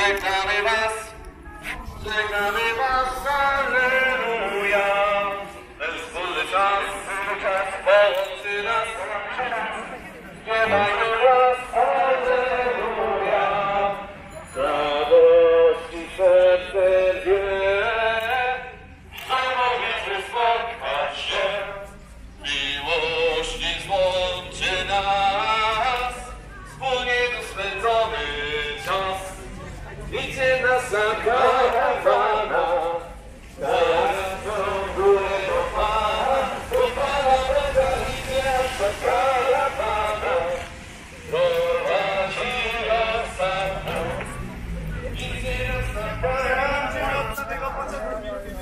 żegnamy was, alleluja. Ten wspólny czas połączy nas, śpiewajmy raz, alleluja. Z radości serce wie, że mogliśmy spotkać się, miłości złączy nas, wspólnie tu spędzony czas. Idzie nas za karawana, teraz do góry do Pana, droga idzie aż za karawana, prowadzi nas sama. Idzie nas za karawana, tego początku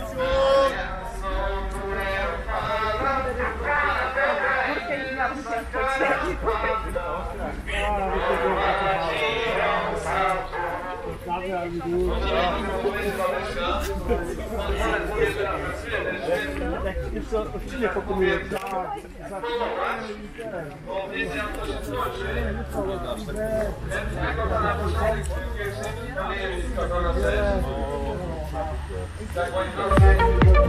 są góry do Pana, droga idzie aż za karawana, prowadzi nas sama. Jeszcze odcinek pokonuję. Tak,